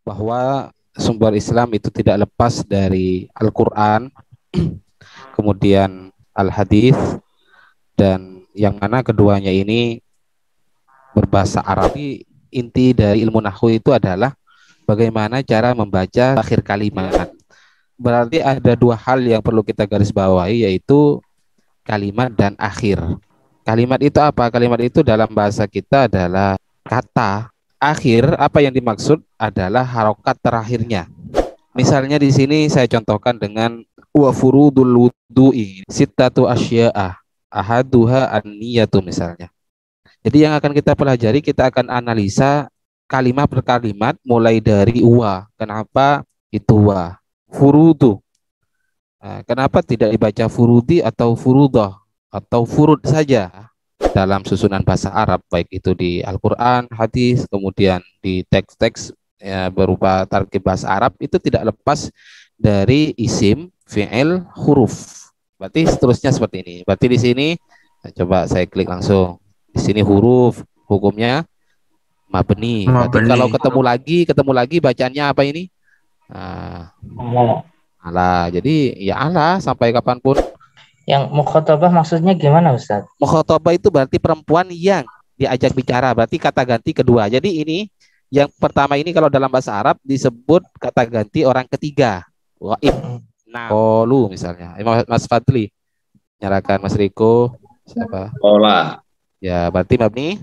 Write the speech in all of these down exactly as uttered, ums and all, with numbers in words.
bahwa sumber Islam itu tidak lepas dari Al-Quran, kemudian Al-Hadis, dan yang mana keduanya ini berbahasa Arab. Inti dari ilmu nahwu itu adalah bagaimana cara membaca akhir kalimat. Berarti ada dua hal yang perlu kita garis bawahi, yaitu kalimat dan akhir. Kalimat itu apa? Kalimat itu dalam bahasa kita adalah kata. Akhir, apa yang dimaksud adalah harokat terakhirnya. Misalnya di sini saya contohkan dengan wa furudul wudu'i sittatu asya'a ahaduha an-niyatu misalnya. Jadi yang akan kita pelajari, kita akan analisa kalimat per kalimat mulai dari wa. Kenapa itu wa? Furudu. Nah, kenapa tidak dibaca furudi atau furudah atau furud saja? Dalam susunan bahasa Arab, baik itu di Al-Quran, hadis, kemudian di teks-teks ya, berupa tarkib bahasa Arab, itu tidak lepas dari isim, fi'il, huruf. Berarti seterusnya seperti ini. Berarti di sini, nah, coba saya klik langsung. Di sini huruf, hukumnya mabni. Berarti Mabni. kalau ketemu lagi, ketemu lagi bacaannya apa ini? Nah, Allah. ala. Jadi ya ala sampai kapanpun. Yang mukhatabah maksudnya gimana Ustaz? Mukhatabah itu berarti perempuan yang diajak bicara. Berarti kata ganti kedua. Jadi ini yang pertama ini kalau dalam bahasa Arab disebut kata ganti orang ketiga. Waib. Nah, qalu misalnya. Mas Fadli. Nyalakan Mas Riko. Siapa? Ola. Ya, berarti mabni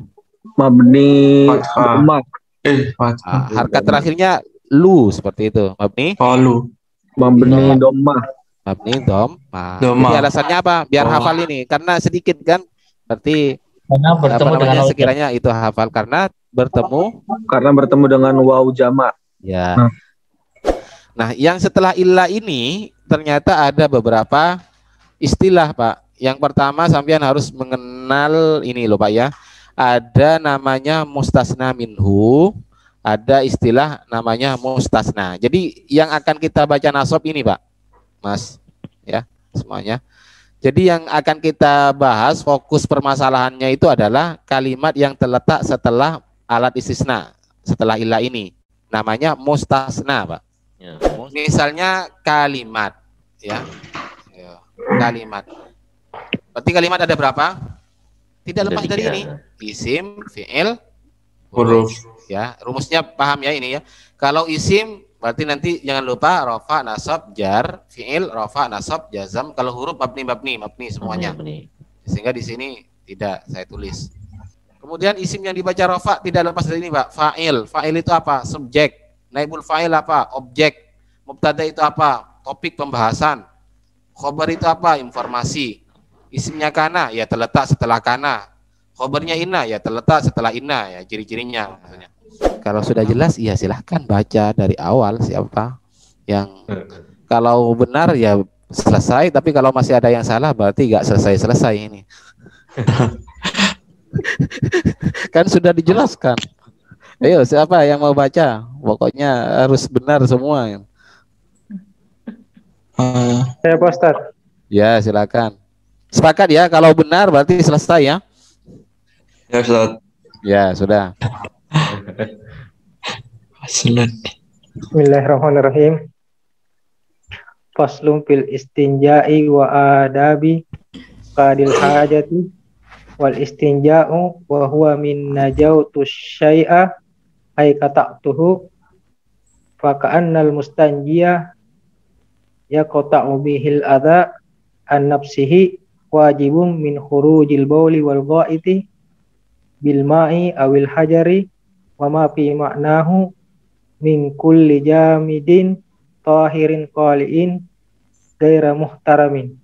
Mabni Fathah. Dhammah. Eh, ah, Fathah. harkat terakhirnya lu seperti itu. Mabni Qalu. Mabni Dhammah. mabni dom. Nah, Dhamma. jadi alasannya apa? Biar Oh. hafal ini karena sedikit kan. Berarti Karena apa bertemu dengan namanya Allah. sekiranya itu hafal karena bertemu Karena bertemu dengan waw jamak. ya. Nah. Nah, yang setelah illa ini ternyata ada beberapa istilah, Pak. Yang pertama sampean harus mengenal ini loh, Pak ya. Ada namanya mustasna minhu, ada istilah namanya mustasna. Jadi yang akan kita baca nasab ini, Pak. Mas, ya, semuanya. Jadi yang akan kita bahas fokus permasalahannya itu adalah kalimat yang terletak setelah alat istisna, setelah ilah ini. Namanya mustasna, Pak. Ya. Misalnya kalimat, ya. Ya, kalimat. Berarti kalimat ada berapa? Tidak Ada lepas dari tiga. ini. Isim, fi'il, Huruf. ya. Rumusnya paham ya ini ya. Kalau isim berarti nanti jangan lupa rafa, nasab, jar, fi'il, rafa, nasab, jazam. Kalau huruf mabni, mabni, mabni semuanya. Mabni. Sehingga di sini tidak saya tulis. Kemudian isim yang dibaca rafa tidak lepas dari ini, Pak. Fa'il. Fa'il itu apa? Subjek. Naibul fa'il apa? Objek. Mubtada itu apa? Topik pembahasan. Khobar itu apa? Informasi. Isimnya kana ya terletak setelah kana. Khobarnya inna ya terletak setelah inna ya, ciri-cirinya maksudnya. Kalau sudah jelas ya silahkan baca dari awal siapa yang kalau benar ya selesai, tapi kalau masih ada yang salah berarti nggak selesai-selesai ini. Kan sudah dijelaskan. Ayo siapa yang mau baca? Pokoknya harus benar semua. Uh, Saya Pak Ustaz. Ya silakan. Sepakat ya, kalau benar berarti selesai ya. ya Ustaz. Ya sudah. Aslan. Bismillahirrahmanirrahim. Faslun fil istinja'i wa adabi qadil hajati wal istinja'u wa huwa min najautu syai'a ay qata'tuhu fa ka'annal mustanjiya yaqta'u bihil adha an nafsihi wajibun min khurujil bauli wal gha'iti bil ma'i awil hajari wa ma fi ma'nahu min kulli jamidin tahirin qali'in gaira muhtaramin.